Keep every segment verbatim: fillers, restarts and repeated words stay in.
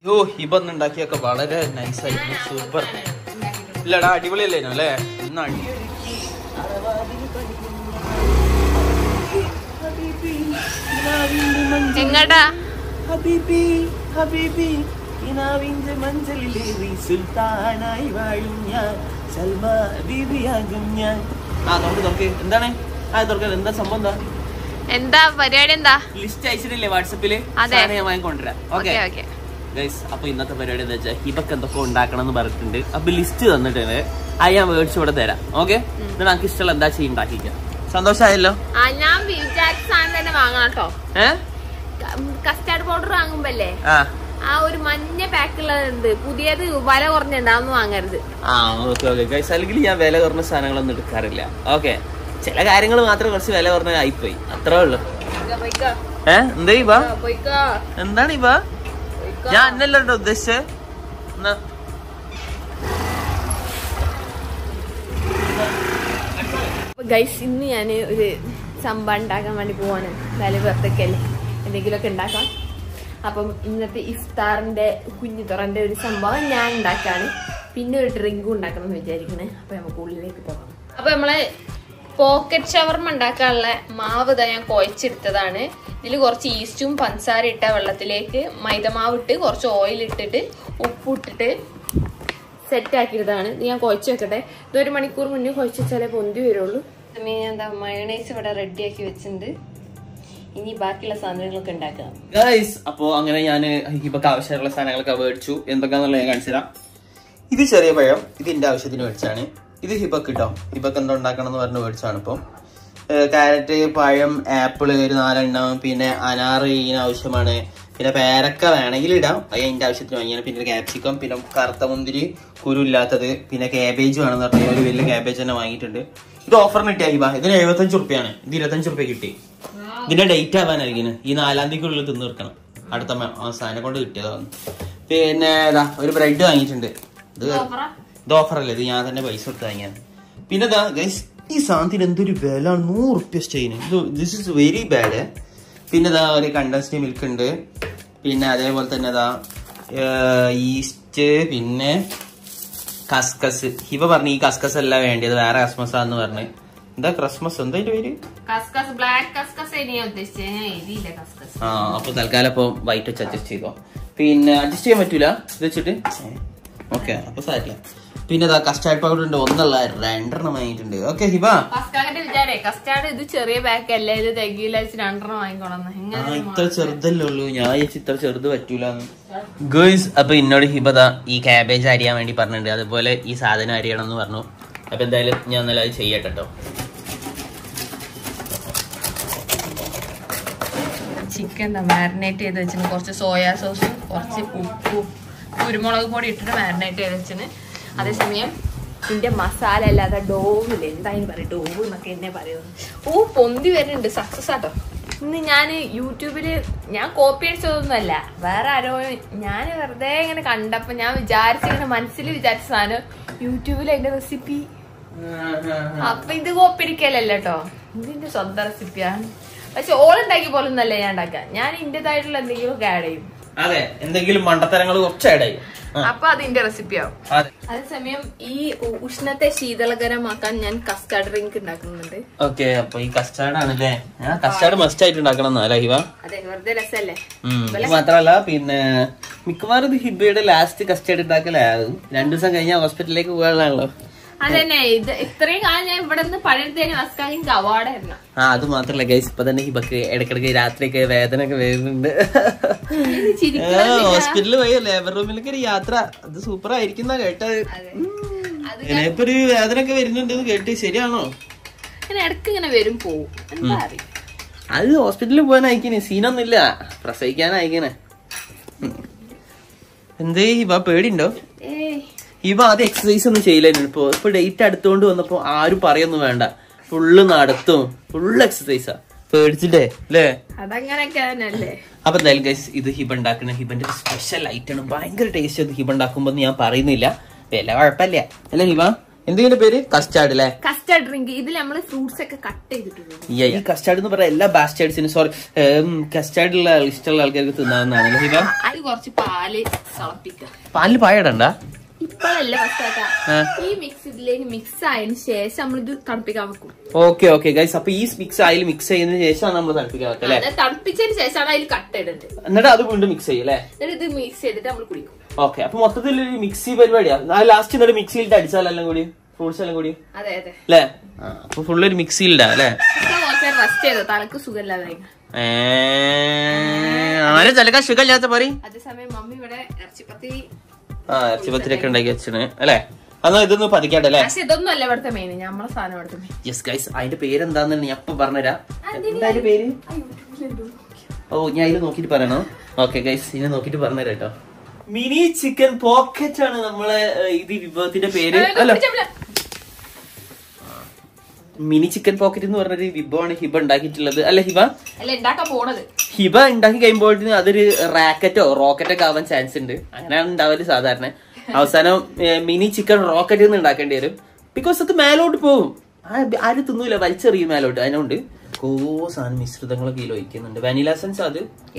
യോ ഹിബ ഉണ്ടാക്കിയൊക്കെ വളരെ നൈസായിരുന്നു, സൂപ്പർ. ഇല്ലടാ അടിപൊളിയല്ലേനോ അല്ലേ? ഇന്ന് അടി എങ്ങടാ ഹബീബി ഹബീബി ഇനാവിന്റെ മഞ്ചലിലേറി സുൽത്താനായി വാഴും ഞാൻ, സൽമ ബീബിയാകും ഞാൻ. ആ നോക്ക് നോക്ക്, എന്താണ് ആ തുറക്ക, എന്താ സംഭവം? എന്താ എന്താ പരിപാടി? എന്താ ലിസ്റ്റ് അയച്ചിട്ടില്ലേ വാട്സപ്പില്? ഞാൻ വാങ്ങിക്കൊണ്ടുവരാം. ഓക്കെ ഗൈസ്, അപ്പൊ ഇന്നത്തെ പരിപാടി എന്താ വെച്ചാൽ ഹിബക്ക് എന്തൊക്കെ ഉണ്ടാക്കണം എന്ന് പറഞ്ഞിട്ടുണ്ട്. അപ്പൊ ലിസ്റ്റ് തന്നിട്ടുണ്ട്, അത് ഞാൻ മേടിച്ചു ഇവിടെ തരാം. ഓക്കെ, എന്നിട്ട് നമുക്ക് ഇഷ്ടമുള്ള എന്താ ചെയ്യും ഉണ്ടാക്കിക്കാം. സന്തോഷമായല്ലോ? ഞാൻ വിചാരിച്ച സാധനം തന്നെ വാങ്ങണം കേട്ടോ. ഏഹ് കസ്റ്റാർഡ് പൗഡർ വാങ്ങുമ്പല്ലേ ആ ഒരു മഞ്ഞ പാക്കുള്ളത് പുതിയത് വില കുറഞ്ഞുണ്ടാവുന്ന വാങ്ങരുത്. ആ ഓക്കെ ഓക്കെ ഗൈസ്, അല്ലെങ്കിൽ ഞാൻ വില കുറഞ്ഞ സാധനങ്ങളൊന്നും എടുക്കാറില്ല. ഓക്കെ, ചില കാര്യങ്ങൾ മാത്രം കുറച്ച് വില കുറഞ്ഞ ആയിപ്പോയി, അത്രേ ഉള്ളു. ഏഹ് എന്താ ഇവ? എന്താണ് ഇവ? ഞാൻ എന്നല്ലോ ഉദ്ദേശിച്ചത്. ഗൈസ്, ഇന്ന് ഞാൻ ഒരു സംഭവം ഉണ്ടാക്കാൻ വേണ്ടി പോവാണ്. എന്തായാലും വെറുതെക്കല്ലേ എന്തെങ്കിലുമൊക്കെ ഉണ്ടാക്കാം. അപ്പം ഇന്നത്തെ ഇഫ്താറിന്റെ കുഞ്ഞു തുറന്റെ ഒരു സംഭവം ഞാൻ ഉണ്ടാക്കാണ്. പിന്നെ ഒരു ഡ്രിങ്കും ഉണ്ടാക്കണം എന്ന് വിചാരിക്കണേ. അപ്പൊ നമുക്ക് ഉള്ളിലേക്ക് പോകാം. അപ്പൊ നമ്മള് പോക്കറ്റ് ഷവർമ ഉണ്ടാക്കാനുള്ള മാവ് ഇതാ ഞാൻ കുഴച്ചെടുത്തതാണ്. ഇതിൽ കുറച്ച് ഈസ്റ്റും പഞ്ചസാര ഇട്ട വെള്ളത്തിലേക്ക് മൈദമാവ് ഇട്ട് കുറച്ച് ഓയിൽ ഇട്ടിട്ട് ഉപ്പിട്ടിട്ട് സെറ്റ് ആക്കിയതാണ്. ഇത് ഞാൻ കുഴച്ച് വെക്കട്ടെ. ഇതൊരു മണിക്കൂർ മുന്നേ കുഴച്ച് വെച്ചാലേ പൊന്തി വരുള്ളൂ. ഞാൻ എന്താ മയോണൈസ് ഇവിടെ റെഡിയാക്കി വെച്ചിട്ടുണ്ട്. ഇനി ബാക്കിയുള്ള സാധനങ്ങളൊക്കെ ഉണ്ടാക്കാം. ഗൈസ്, അപ്പൊ അങ്ങനെ ഞാൻ ഹിബക്ക് ആവശ്യമുള്ള സാധനങ്ങളൊക്കെ മേടിച്ചു. എന്തൊക്കെയാണെന്നുള്ളത് ഞാൻ കാണിച്ചു തരാം. ഇത് ചെറിയ പഴം, ഇത് എന്റെ ആവശ്യത്തിന് മേടിച്ചാണ്. ഇത് ഹിബക്ക് കിട്ടോ, ഹിബക്ക് എന്താ ഉണ്ടാക്കണം എന്ന് പറഞ്ഞ് മേടിച്ചാണ്. ഇപ്പം ക്യാരറ്റ്, പഴം, ആപ്പിള് ഒരു നാലെണ്ണം, പിന്നെ അനാറ് ഇതിന് ആവശ്യമാണ്. പിന്നെ പേരക്ക വേണമെങ്കിൽ ഇടാം, അത് അതിന്റെ ആവശ്യത്തിന് വാങ്ങിയാണ്. പിന്നെ ക്യാപ്സിക്കം, പിന്നെ കറുത്ത മുന്തിരി കുരു ഇല്ലാത്തത്, പിന്നെ ക്യാബേജ് വേണമെന്ന് പറഞ്ഞാൽ ഒരു വലിയ ക്യാബേജ് തന്നെ വാങ്ങിയിട്ടുണ്ട്. ഇത് ഓഫറിന് കിട്ടിയ ഹിബ, ഇതിന് എഴുപത്തഞ്ച് റുപ്യാണ്. ഇത് ഇരുപത്തഞ്ച് റുപ്യ കിട്ടി. ഇതിന്റെ ഡേറ്റ് ആവാനായിരിക്കും ഈ നാലാം തീയതിക്കുള്ളിൽ തിന്നു തീർക്കണം. അടുത്ത സാധനം കൊണ്ട് കിട്ടിയതാണ്. പിന്നെ ഇതാ ഒരു ബ്രെഡ് വാങ്ങിയിട്ടുണ്ട്. ഇത് ഇത് ഓഫറല്ലേ, ഇത് ഞാൻ തന്നെ പൈസ കൊടുത്ത് വാങ്ങിയാണ്. പിന്നെ ഇതാ ഗൈസ്, ഈ സാധനത്തിന് എന്തൊരു വില, നൂറ് റുപ്യ സ്റ്റൈന്. ഇത് ദിസ് ഇസ് വെരി ബാഡ്. പിന്നെ ഇതാ ഒരു കണ്ടൻസ്ഡ് മിൽക്ക് ഉണ്ട്. പിന്നെ അതേപോലെ തന്നെ ഇതാ ഈസ്റ്റ്, പിന്നെ കസ്കസ്. ഹിബ പറഞ്ഞു ഈ കസ്കസ് അല്ല വേണ്ടിയത്, വേറെ കസ്മസ് ആന്ന് പറഞ്ഞ്. എന്താ ക്രിസ്മസ്, എന്താ അതിന്റെ പേര്? ആ അപ്പൊ തൽക്കാലം ഇപ്പൊ വൈറ്റ് വെച്ച് അഡ്ജസ്റ്റ് ചെയ്തോ. പിന്നെ അഡ്ജസ്റ്റ് ചെയ്യാൻ പറ്റൂല ഇത് വെച്ചിട്ട്. ഓക്കെ, അപ്പൊ സാരില്ല. പിന്നെ കസ്റ്റാർഡ് പൗഡർ ഉണ്ട്, ഒന്നല്ല രണ്ടെണ്ണം വാങ്ങിയിട്ടുണ്ട്. ഓക്കെ ഹിബ, കസ്റ്റാർഡ് ഇത് ചെറിയ പാക്ക് അല്ലേ, ഇത് തികയില്ല, രണ്ടെണ്ണം വാങ്ങിക്കോണം. ഇത്ര ചെറുതല്ലേ ഉള്ളൂ, ഞാൻ ഇത്ര ചെറുത് പറ്റൂലെന്ന്. ഗേൾസ്, അപ്പൊ എന്നോട് ഹിബ ഈ ക്യാബേജ് അരിയാൻ വേണ്ടി പറഞ്ഞിട്ടുണ്ട്. അതുപോലെ ഈ സാധനം അരിയണം എന്ന് പറഞ്ഞു. അപ്പൊ എന്തായാലും ഞാൻ നല്ല അത് ചെയ്യട്ടെ കേട്ടോ. ചിക്കൻ മാരിനേറ്റ് ചെയ്ത് വെച്ചിന്, കുറച്ച് സോയാ സോസും കുറച്ച് ഉപ്പും കുരുമുളക് പൊടി ഇട്ടിട്ട് മാരിനേറ്റ് ചെയ്ത് വെച്ചിന്. അതേസമയം ഇതിന്റെ മസാല അല്ലാതെ ഡോവില് എന്തായാലും പറയും, ഡോവ് എന്നൊക്കെ എന്നെ പറയുന്നത്. ഓ പൊന്തി വരുന്നുണ്ട്, സക്സസ് ആട്ടോ. ഇന്ന് ഞാൻ യൂട്യൂബില് ഞാൻ കോപ്പി അടിച്ചതൊന്നുമല്ല, വേറെ ആരോ ഞാൻ വെറുതെ ഇങ്ങനെ കണ്ടപ്പോ ഞാൻ വിചാരിച്ചിങ്ങനെ മനസ്സിൽ വിചാരിച്ച സാധനം യൂട്യൂബിൽ അതിന്റെ റെസിപ്പി. അപ്പൊ ഇത് കോപ്പി അടിക്കലല്ലോ കേട്ടോ, ഇതിന്റെ സ്വന്തം റെസിപ്പിയാണ്. പക്ഷെ ഓളുണ്ടാക്കിയ പോലെ ഒന്നല്ല ഞാൻ ഉണ്ടാക്കാൻ, ഞാൻ ഇന്റേതായിട്ടുള്ള എന്തെങ്കിലും ഒക്കെ ആഡ് ചെയ്യും. അതെ, എന്തെങ്കിലും മണ്ടത്തരങ്ങൾ കുറച്ച് ആഡ് ചെയ്യും. അപ്പൊ അതിന്റെ റെസിപ്പിയാവും. അതേസമയം ഈ ഉഷ്ണത്തെ ശീതളകരമാക്കാൻ ഞാൻ കസ്റ്റാർഡ് ഡ്രിങ്ക് ഉണ്ടാക്കുന്നുണ്ട്. ഓക്കെ, അപ്പൊ ഈ കസ്റ്റാർഡ് ആണല്ലേ, കസ്റ്റാർഡ് മസ്റ്റ് ആയിട്ട് ഉണ്ടാക്കണം എന്നല്ല ഹിബ? അതെ, വെറുതെ രസല്ലേ. മാത്രല്ല പിന്നെ മിക്കവാറും ഇത് ഹിബയുടെ ലാസ്റ്റ് കസ്റ്റാർഡ് ഉണ്ടാക്കലാകും. രണ്ടു ദിവസം കഴിഞ്ഞാൽ ഹോസ്പിറ്റലിലേക്ക് പോകാനുള്ളതാണല്ലോ. അതന്നെ, ഇത് ഇത്രയും കാലം ഞാൻ ഇവിടെ നിന്ന് പണിയെടുത്തതിന് വസ്കാക്ക് എനിക്ക് അവാർഡായിരുന്നു. ആ അത് മാത്രല്ല ഗൈസ്, ഇപ്പൊ തന്നെ ഹിബക്ക് ഇടക്കിടക്ക് രാത്രിയൊക്കെ വേദന ഒക്കെ വരുന്നുണ്ട്. ഹോസ്പിറ്റലിൽ പോയി ലേബർ റൂമിലേക്ക് ഒരു യാത്ര, അത് സൂപ്പർ ആയിരിക്കുന്ന കേട്ടത്. ഇപ്പൊ ഒരു വേദന ഒക്കെ വരുന്നുണ്ട് കേട്ട്, ശരിയാണോ? ഇടക്ക് ഇങ്ങനെ വരും പോവും, എന്താ അറിയാം. അത് ഹോസ്പിറ്റലിൽ പോകാൻ അയക്കണേ, സീനൊന്നുമില്ല, പ്രസവിക്കാൻ അയക്കണേ. എന്തേ ഹിബ പേടിണ്ടോ? ഹിബ ആദ്യം എക്സസൈസ് ഒന്നും ചെയ്യില്ലായിരുന്നു. ഇപ്പൊ ഇപ്പൊ ഡേറ്റ് അടുത്തോണ്ട് വന്നപ്പോ ആരും പറയൊന്നും വേണ്ട, ഫുള്ള് നടത്തും, ഫുള്ള് എക്സസൈസാ. പേടിച്ചിട്ടേ അല്ലേ? അപ്പൊ എന്തായാലും ഗൈസ്, ഇത് ഹിബ ഉണ്ടാക്കുന്ന ഹിബന്റെ സ്പെഷ്യൽ ഐറ്റം ആണ്, ഭയങ്കര ടേസ്റ്റ്. അത് ഹിബ ഉണ്ടാക്കുമ്പോ ഞാൻ പറയുന്നില്ല, വില കുഴപ്പമില്ല അല്ലേ ഹിബ? എന്തിന്റെ പേര് കസ്റ്റാർഡ് അല്ലേ? Custard drink. ഇതിൽ നമ്മള് ഫ്രൂട്ട്സ് ഒക്കെ കട്ട് ചെയ്തിട്ടുണ്ട്. ഈ കസ്റ്റാർഡ് എന്ന് പറയാം എല്ലാ ബാസ്റ്റേർഡ്സിനും സോറി കസ്റ്റാർഡ് ഉള്ള ഇഷ്ടമുള്ള ആൾക്കാർക്ക് തിന്നാവുന്നതാണ്. അത് കുറച്ച് പാല് തിളപ്പിക്കുക. പാലിൽ പായടണ്ട ഇപ്പഴല്ല ഫസ്റ്റ് ഈ മിക്സ് ഇതിലേക്ക് മിക്സ് ആയതിനു ശേഷം നമ്മളിത് തണുപ്പിക്കാൻ വെക്കും. Okay okay guys. അപ്പൊ ഈ മിക്സ് അതിൽ മിക്സ് ചെയ്യുന്നതിന് ശേഷമാണ് നമ്മൾ തണുപ്പിക്കാൻ വെക്കുക അല്ലെ? തണുപ്പിച്ചതിന് ശേഷമാണ് അതിൽ കട്ട് ഇടുന്നത്. എന്നിട്ട് അത് വീണ്ടും മിക്സ് ചെയ്യും അല്ലെ? എന്നിട്ട് ഇത് മിക്സ് ചെയ്തിട്ട് നമ്മൾ കുടിക്കും. ഓക്കെ. അപ്പൊ മൊത്തത്തിൽ ഒരു മിക്സി പരിപാടിയാ. ലാസ്റ്റ് എന്നിട്ട് മിക്സിയിലിട്ട് അടിച്ചാലെല്ലാം കൂടി ഫ്രൂട്ട്സ് എല്ലാം കൂടി അതെ അതെ അല്ലേ? അപ്പൊ ഫുള്ള് ഒരു മിക്സിയിലിടാ അല്ലെ? റെസ്റ്റ് ചെയ്തോ, തലക്ക് സുഖമില്ലാതെ. ആരെ തലക്കാ സുഖമില്ലാത്ത പറയും. അതേസമയം മമ്മി ഇവിടെ ഇറച്ചിപ്പത്തിരി ആ ഇറച്ചിപ്പത്തിരിയൊക്കെ ഉണ്ടാക്കി വെച്ചാണ് അല്ലെ? എന്നാ ഇതൊന്ന് പതിക്കാട്ടെ അല്ലെ? പക്ഷെ ഇതൊന്നും അല്ല ഇവിടുത്തെ മെയിൻ, നമ്മളെ സാധനം ഇവിടുത്തെ മെയിൻ. യെസ് ഗൈസ്, അതിന്റെ പേരെന്താന്ന് ഞാൻ ഇപ്പൊ പറഞ്ഞുതരാം. എന്താ അതിന്റെ പേര്? ഓ ഞാൻ ഇത് നോക്കിട്ട് പറയണോ? ഓക്കെ ഗൈസ്, ഇതിനെ നോക്കിട്ട് പറഞ്ഞുതരാം കേട്ടോ. മിനി ചിക്കൻ പോക്കറ്റ് ആണ് നമ്മളെ ഇത് വിഭവത്തിന്റെ പേര്. അല്ല, മിനി ചിക്കൻ പോക്കറ്റ് എന്ന് പറഞ്ഞൊരു വിഭവമാണ് ഹിബ ഉണ്ടാക്കിയിട്ടുള്ളത് അല്ലെ ഹിബ? അല്ല ഉണ്ടാക്കാൻ പോണത്. ഹിബ ഉണ്ടാക്കി കഴിയുമ്പോഴത്തേന് അതൊരു റാക്കറ്റോ റോക്കറ്റോ ഒക്കെ ആവാൻ ചാൻസ് ഉണ്ട്. അങ്ങനെയാണ് ഉണ്ടാവല് സാധാരണ. അവസാനം മിനി ചിക്കൻ റോക്കറ്റ് എന്ന് ഉണ്ടാക്കേണ്ടി വരും. ബിക്കോസ് അത് മേലോട്ട് പോകും. ആരും തിന്നൂല, വലിച്ചെറിയും മേലോട്ട്. അതിനോണ്ട് ഓ സാധനം മിശ്രിതങ്ങളൊക്കെ ഇതിൽ ഒഴിക്കുന്നുണ്ട്. വാനില എസൻസ് അത്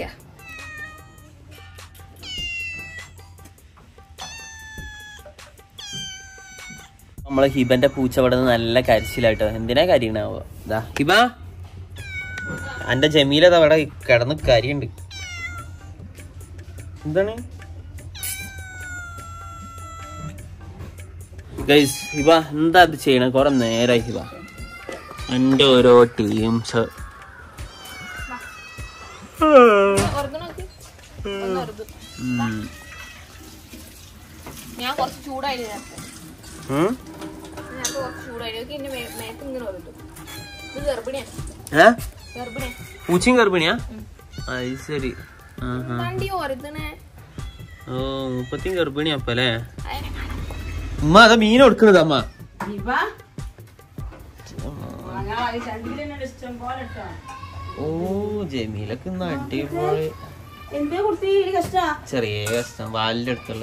നമ്മളെ ഹിബന്റെ പൂച്ച അവിടെ നിന്ന് നല്ല കരച്ചിലായിട്ടോ. എന്തിനാ കരിയണാവോ? ഇതാ ഹിബ, എന്റെ ജമീലത് അവിടെ കിടന്ന് കരിയുണ്ട്. എന്താണ് ഗൈസ്? ഹിബ എന്താ അത് ചെയ്യണ? കൊറേ നേരായി ഹിബ. എന്റെ ഓരോ ടീംസ് ഞാൻ കുറച്ച് ചൂടായി പൂച്ചയും ഗർഭിണിയാ? അത് ശരി. ഓ മുപ്പത്തിയും ഗർഭിണിയാ അപ്പൊ അല്ലേ? ഉമ്മ അതാ മീൻ കൊടുക്കണത് അമ്മ. ഓ ജമീലൊക്കെ അടിപൊളി. ചെറിയ കഷ്ടം വാലിന്റെ അടുത്തുള്ള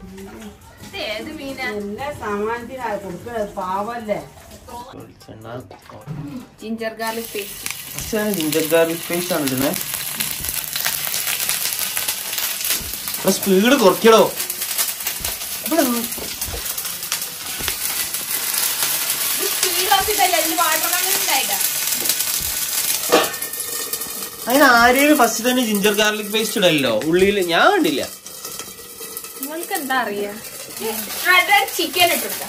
ginger garlic paste. Ginger garlic paste ആണ് ഇടുന്നത്. സ്പീഡ് കുറയ്ക്കടോ. അതിന് ആരെയും ഫസ്റ്റ് തന്നെ ജിഞ്ചർ ഗാർലിക് പേസ്റ്റ് ഇടല്ലോ ഉള്ളിൽ? ഞാൻ കണ്ടില്ല. നിങ്ങൾക്ക് എന്താ അറിയാ? ചിക്കൻ ഇട്ടിട്ട്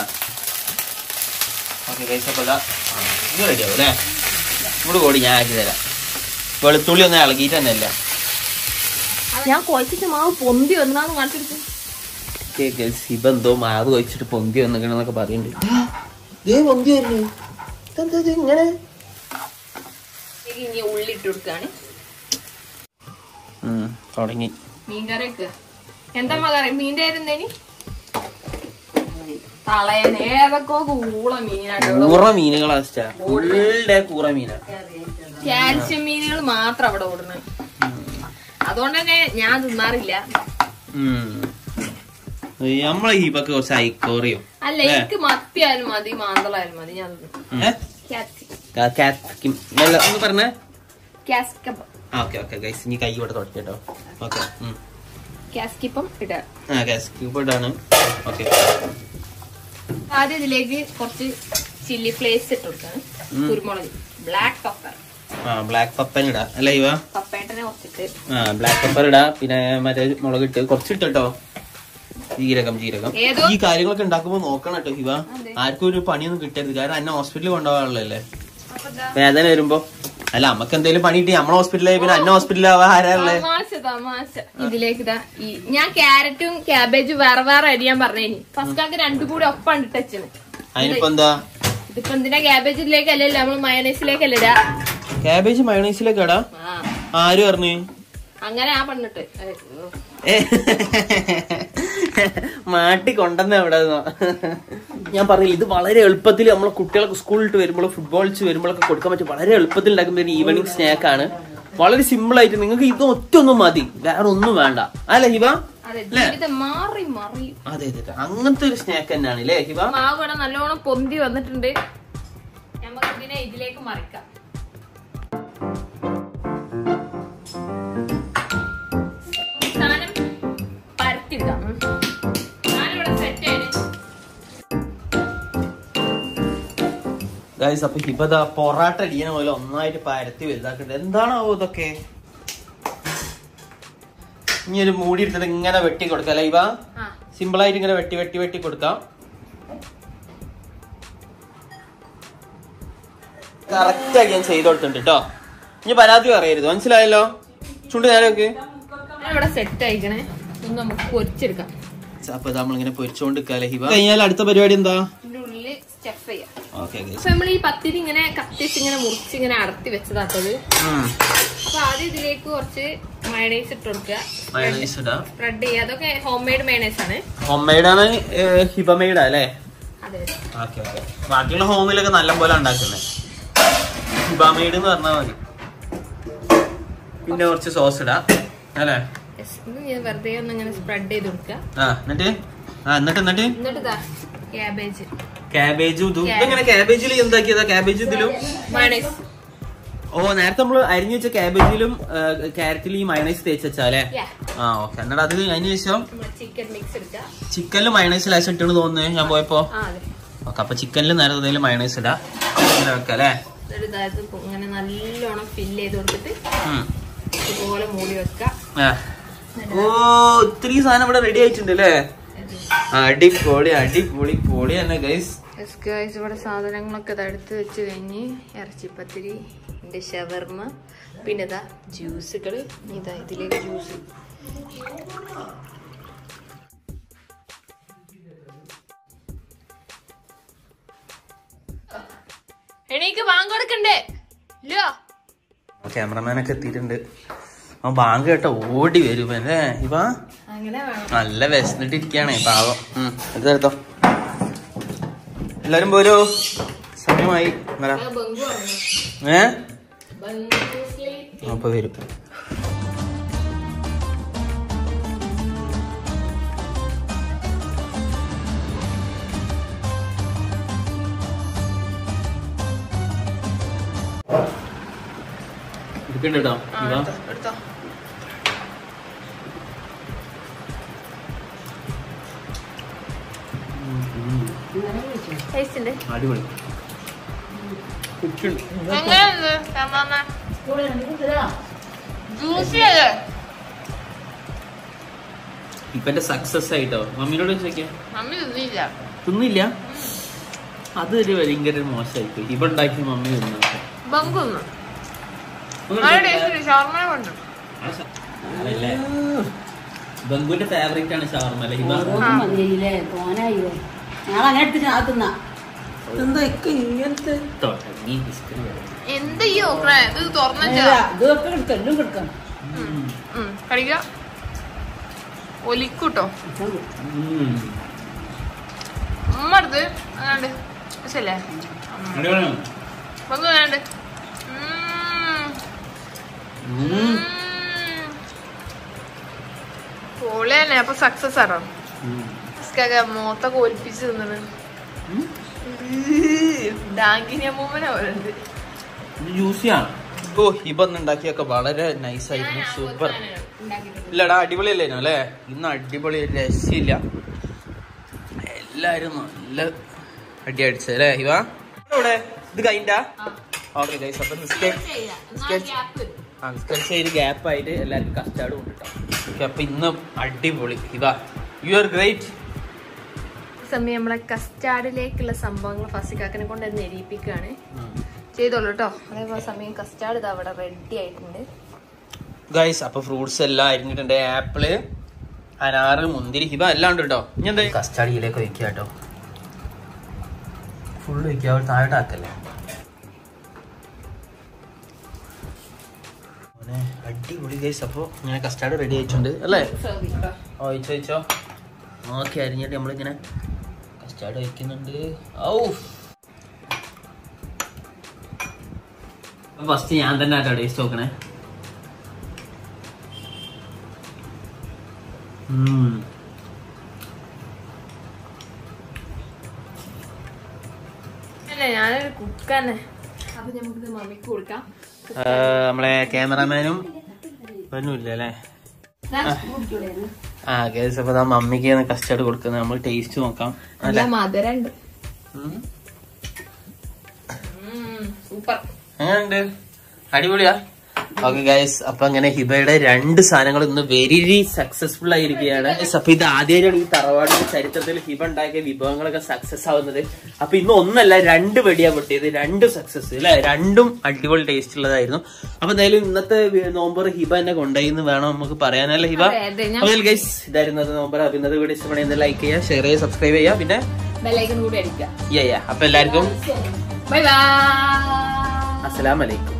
റെഡിയാവും അല്ലേ? ഇവിടെ കൂടി ഞാൻ ആക്കി തരാം. വെളുത്തുള്ളി ഒന്നും ഇളകിയിട്ട് തന്നെ അല്ല. ഞാൻ കുഴച്ചിട്ട് മാവ് പൊന്തി വന്നാന്ന് കാണിച്ചിട്ട് ഇവ എന്തോ മാവ് കഴിച്ചിട്ട് പൊന്തി വന്നിക്കണെന്നൊക്കെ പറയുന്നുണ്ട്. പൊന്തി വരുന്നു ഇങ്ങനെ. ഇനി ഉള്ളി ഇട്ട് കൊടുക്കാണ്. തുടങ്ങി മീൻകറി വെക്കുക. എന്താ കറി? മീൻ്റെ ആയിരുന്നേനി തളയന് ഏതൊക്കെ കൂള മീനാണ്. കൂറ മീനുകളാ കൂറ മീനാ. കാൽസ്യം മീനുകൾ മാത്രം അവിടെ ഓടുന്നത്. അതുകൊണ്ട് തന്നെ ഞാൻ തിന്നാറില്ല. നമ്മളെ ഹിബക്ക് കുറച്ച് ഐക്കോറിയോ അല്ല, എനിക്ക് മത്തിയായാലും മതി, മാന്തളായാലും മതി. ഞാൻ പറഞ്ഞേ ക്യാസ്കിപ്പം ഇനി കൈ ഇവിടെ തുടക്കട്ടോ. ഓക്കെ ക്യാസ്കിപ്പം ഇടാം. ഇടാണ്. ഓക്കെ ആദ്യം ഇതിലേക്ക് കുറച്ച് ചില്ലി ഫ്ലേക്സ് ഇട്ട് കൊടുക്കാണ്. കുരുമുളക്, ബ്ലാക്ക് പെപ്പർ. ബ്ലാക്ക് പെപ്പർ ഇടാ അല്ലേ ഇവ? പപ്പേട്ടനെ കുറച്ചിട്ട് ആ ബ്ലാക്ക് പെപ്പർ ഇടാ. പിന്നെ മറ്റേ മുളക് ഇട്ട് കുറച്ചിട്ടോ. ജീരകം ജീരകം ഈ കാര്യങ്ങളൊക്കെ ഉണ്ടാക്കുമ്പോ നോക്കണം കേട്ടോ ഹിവ. ആർക്കും ഒരു പണിയൊന്നും കിട്ടരുത്. കാരണം എന്നെ ഹോസ്പിറ്റലിൽ കൊണ്ടുപോകാനുള്ളല്ലേ വേദന വരുമ്പോ. അല്ല നമ്മക്ക് എന്തെങ്കിലും പണി കിട്ടി നമ്മളെ ഹോസ്പിറ്റലായി പിന്നെ എന്നെ ഹോസ്പിറ്റലിൽ ആരാളെ. ഇതിലേക്ക് ഈ ഞാൻ ക്യാരറ്റും ക്യാബേജും വേറെ വേറെ അരിയാൻ പറഞ്ഞേനി. ഫസ്റ്റ് ആക്ക് രണ്ടും കൂടി ഒപ്പം ഇട്ടച്ചന്. അതിനിപ്പോ എന്താ? ഇതിപ്പോ എന്തിനാ ക്യാബേജിലേക്ക് അല്ലല്ലോ, നമ്മള് മയോണൈസിലേക്കല്ലേ ഇടാ. ക്യാബേജ് മയോണൈസിലേക്ക് ഇടാ? ആര് പറഞ്ഞു അങ്ങനെ? ആ പണിട്ട് മാട്ടി കൊണ്ടെന്ന എവിടെ? ഞാൻ പറഞ്ഞില്ല, ഇത് വളരെ എളുപ്പത്തിൽ നമ്മളെ കുട്ടികളൊക്കെ സ്കൂളിട്ട് വരുമ്പോൾ ഫുട്ബോൾ കളിച്ച് വരുമ്പോഴൊക്കെ കൊടുക്കാൻ പറ്റും. വളരെ എളുപ്പത്തിൽ ഉണ്ടാക്കുന്ന ഒരു ഈവനിങ് സ്നാക്ക് ആണ്. വളരെ സിമ്പിൾ ആയിട്ട് നിങ്ങൾക്ക് ഇത് ഒറ്റ ഒന്നും മതി, വേറെ ഒന്നും വേണ്ട അല്ല ഹിബ? മാറി മാറി അതെ അതെ അങ്ങനത്തെ ഒരു സ്നാക്ക് തന്നെയാണ് അല്ലേ ഹിബ? മാവ് ഇവിടെ നല്ലോണം പൊന്തി വന്നിട്ടുണ്ട്. നമുക്ക് ഇതിനെ ഇതിലേക്ക് മറിക്കാം. സാധനം പരത്തിടാം. ഞാനിവിടെ സെറ്റ് ആയിട്ട് ഗൈസ് അപ്പൊ ഹിബ പൊറാട്ട അടിയണ പോലെ ഒന്നായിട്ട് പരത്തി വലുതാക്കട്ടെ. എന്താണാവോ ഇതൊക്കെ? ഇനി ഒരു മൂടി എടുത്തിട്ട് ഇങ്ങനെ വെട്ടി കൊടുക്കാം അല്ലേ ഹിബ? സിമ്പിൾ ആയിട്ട് ഇങ്ങനെ വെട്ടി വെട്ടി വെട്ടി കൊടുക്കാം. കറക്റ്റ് ആയി ഞാൻ ചെയ്ത് കൊടുത്തിട്ടുണ്ട് കേട്ടോ. ഇനി പരാതി പറയരുത്, മനസ്സിലായല്ലോ? ചുണ്ട് നേരൊക്കെ ഇവിടെ സെറ്റ് ആയിക്കണേ. ഒന്ന് നമുക്ക് പൊരിച്ചെടുക്കാം. അപ്പൊ നമ്മളിങ്ങനെ പൊരിച്ചോണ്ടിരിക്കാല്ലേ ഹിബ? കഴിഞ്ഞാൽ അടുത്ത പരിപാടി എന്താ? ഇതിന്റെ ഉള്ളില് സ്റ്റഫ് ചെയ്യാം. ഓക്കെ നമ്മൾ ഈ പത്തിരി ഇങ്ങനെ കത്തിച്ച് ഇങ്ങനെ മുറിച്ച് ഇങ്ങനെ അടത്തി വെച്ചതാട്ടത്. അപ്പൊ ആദ്യം ഇതിലേക്ക് കുറച്ച് മയണൈസ് ഇട്ട് കൊടുക്കുക. സ്പ്രെഡ് ചെയ്യുക. അതൊക്കെ ഹോം മെയ്ഡ് മയണൈസ് ആണ്. ഹോം മെയ്ഡ് ആണ് ഹിബ മെയ്ഡ് അല്ലേ? അതെ. Okay okay. ബാക്കിയുള്ള ഹോമിലൊക്കെ നല്ല പോലെ ഉണ്ടാക്കുന്നത്. ഹിബ മെയ്ഡ് എന്ന് പറഞ്ഞാൽ മതി. പിന്നെ കുറച്ച് സോസ് ഇടാം അല്ലേ? വെറുതെ ഒന്ന് ഇങ്ങനെ സ്പ്രെഡ് ചെയ്ത് കൊടുക്കുക. എന്നിട്ട് എന്നിട്ട് എന്നിട്ട് എന്നിട്ട് ക്യാബേജ് ക്യാബേജും ഇതും ഇതെങ്ങനെ ക്യാബേജിൽ എന്താക്കിയതാ? ക്യാബേജ് ഇതിലും മയണൈസ്. ഓ നേരത്തെ നമ്മള് അരിഞ്ഞു വെച്ച ക്യാബേജിലും ക്യാരറ്റിലും ഈ മയണൈസ് തേച്ച് വെച്ചാലേ? ആ ഓക്കെ. എന്നിട്ട് അത് അതിന് ശേഷം ചിക്കൻ മിക്സ് എടുക്കുക. ചിക്കനിൽ മയണൈസ് ലാസ്റ്റ് ഇട്ടെന്ന് തോന്നുന്നു ഞാൻ പോയപ്പോ. ഓക്കെ. അപ്പൊ ചിക്കനിൽ നേരത്തെ മയണൈസ് ഇടാം വെക്കാം അല്ലേ? ഇങ്ങനെ നല്ലോണം ഫില്ല് ചെയ്ത് കൊടുത്തിട്ട് ഇതുപോലെ മൂടി വെക്കാം. ഓ ഇത്രയും സാധനം ഇവിടെ റെഡി ആയിട്ടുണ്ട് അല്ലേ? അടിപൊളി അടിപൊളി പൊളി തന്നെ ഗൈസ്. ഇവിടെ സാധനങ്ങളൊക്കെ എടുത്ത് വെച്ച് കഴിഞ്ഞ് ഇറച്ചിപ്പത്തിരി, ഷവർമ, പിന്നെ ഇതാ ജ്യൂസുകള്. ഇതാ ഇതിലേക്ക് ജ്യൂസ്. എണീക്ക് ബാങ്ക് കൊടുക്കണ്ടേ? ഇല്ലോ ക്യാമറമാനൊക്കെ എത്തിയിട്ടുണ്ട്. ആ ബാങ്ക് കേട്ടോ ഓടി വരും അല്ലേ ഇവ? നല്ല വിശന്നിട്ടിരിക്കാണ് പാവം. എടുത്തോ എല്ലാരും പോരോ, സമയമായി. ഏ അപ്പൊ വരും. എടുക്കണ്ട കേട്ടോ. എടുത്തോ. അടിപൊളി. ഇപ്പൊ എന്റെ സക്സസ് ആയിട്ടോ. മമ്മിനോട് ചോദിക്കാം. തിന്നില്ല. അതൊരു ഭയങ്കര മോശമായിപ്പോ. ഇവ ഉണ്ടാക്കി മമ്മി തിന്നു. ബംഗുവിന്റെ ഫേവറേറ്റ് ആണ് ഷവർമ അല്ലേ? എന്തെയ്യോ ഇത് തുറന്ന ഒലിക്കൂട്ടോ ഉമ്മ അടുത്ത് അങ്ങാണ്ട് ശല്ലേ അങ്ങാണ്ട് പൊളി തന്നെ. അപ്പൊ സക്സസ് ആണോ? മോത്തൊക്കെ ഒലിപ്പിച്ച് തിന്നത് ഓ ഹിബന്ന് ഉണ്ടാക്കിയൊക്കെ വളരെ നൈസായിരുന്നു. സൂപ്പർ. ഇല്ലടാ അടിപൊളിയല്ലേനോ അല്ലേ? ഇന്ന് അടിപൊളി രക്ഷയില്ല. എല്ലാരും നല്ല അടി അടിച്ചത് അല്ലേ ഹിബ? ഇവിടെ ഇത് കഴിഞ്ഞാ ഓക്കെ ഗൈസ്. അപ്പൊ നിസ്കരിച്ച ഗ്യാപ്പ് ആയിട്ട് എല്ലാവർക്കും കസ്റ്റാർഡും ഉണ്ട് കേട്ടോ. അപ്പൊ ഇന്ന് അടിപൊളി ഹിബ. You are great. സമയം നമ്മളെ കസ്റ്റാർഡിലേക്കുള്ള സംഭവങ്ങൾ ഫസിക്കാക്കിനെ കൊണ്ട് അത് നെരിപ്പിക്കുകയാണ് ചെയ്തോളൂ കേട്ടോ. അതേപോലെ സമയം കസ്റ്റാർഡ് ഇത് അവിടെ റെഡി ആയിട്ടുണ്ട് ഗൈസ്. അപ്പൊ ഫ്രൂട്ട്സ് എല്ലാം അരിഞ്ഞിട്ടുണ്ട്. ആപ്പിള്, അനാറ്, മുന്തിരി, ഹിബ എല്ലാം ഉണ്ട് കേട്ടോ. ഇനി എന്താ കസ്റ്റാർഡ് ഇതിലേക്ക് വയ്ക്കുക കേട്ടോ. ഫുള്ള് വയ്ക്കുക. അവിടെ താഴോട്ടാക്കല്ലേ? അടിപൊളി ഗൈസ്. അപ്പൊ ഇങ്ങനെ കസ്റ്റാർഡ് റെഡി ആയിട്ടുണ്ട് അല്ലേ? ഒഴിച്ചോ ഒഴിച്ചോ. ഓക്കെ. അരിഞ്ഞിട്ട് നമ്മളിങ്ങനെ കസ്റ്റാർഡ് വയ്ക്കുന്നുണ്ട്. ഔ ഫസ്റ്റ് ഞാൻ തന്നെ ആട്ടോ ടേസ്റ്റ് നോക്കണേ. ഞാനൊരു കുക്കന്നെ. അപ്പൊ നമുക്ക് മമ്മിക്ക് കൊടുക്കാം. നമ്മളെ ക്യാമറാമാനും ഒന്നുമില്ല അല്ലേ? ആ ഗൈസ്, അപ്പൊ മമ്മിക്ക് കസ്റ്റർഡ് കൊടുക്കുന്നത് നമ്മൾ ടേസ്റ്റ് നോക്കാം. നല്ല മധുരണ്ട്. സൂപ്പർ. എങ്ങനെയുണ്ട്? അടിപൊളിയാ. ഓക്കെ ഗൈസ്, അപ്പൊ അങ്ങനെ ഹിബയുടെ രണ്ട് സാധനങ്ങൾ ഇന്ന് വെരി സക്സസ്ഫുൾ ആയിരിക്കുകയാണ്. അപ്പൊ ഇത് ആദ്യമായിട്ടാണ് ഈ തറവാടിന്റെ ചരിത്രത്തിൽ ഹിബ ഉണ്ടാക്കിയ വിഭവങ്ങളൊക്കെ സക്സസ് ആവുന്നത്. അപ്പൊ ഇന്ന് ഒന്നല്ല രണ്ട് വെടിയാ പൊട്ടിയത്, രണ്ട് സക്സസ് അല്ലെ, രണ്ടും അടിപൊളി ടേസ്റ്റ് ഉള്ളതായിരുന്നു. അപ്പൊ എന്തായാലും ഇന്നത്തെ നോമ്പർ ഹിബ എന്നെ കൊണ്ടുപോയി എന്ന് വേണം നമുക്ക് പറയാനല്ലേ ഹിബ? അപ്പൊ ഗൈസ്, ഇതായിരുന്നു നോമ്പർ. അപ്പൊ ഇന്നത്തെ വീഡിയോ ഇഷ്ടപ്പെടുന്ന ലൈക്ക് ചെയ്യുക, ഷെയർ ചെയ്യുക, സബ്സ്ക്രൈബ് ചെയ്യുക, പിന്നെ ബെല്ലൈക്കൺ കൂടി അടിക്കുക. അപ്പൊ എല്ലാവർക്കും ബൈ ബൈ, അസ്സലാമു അലൈക്കും.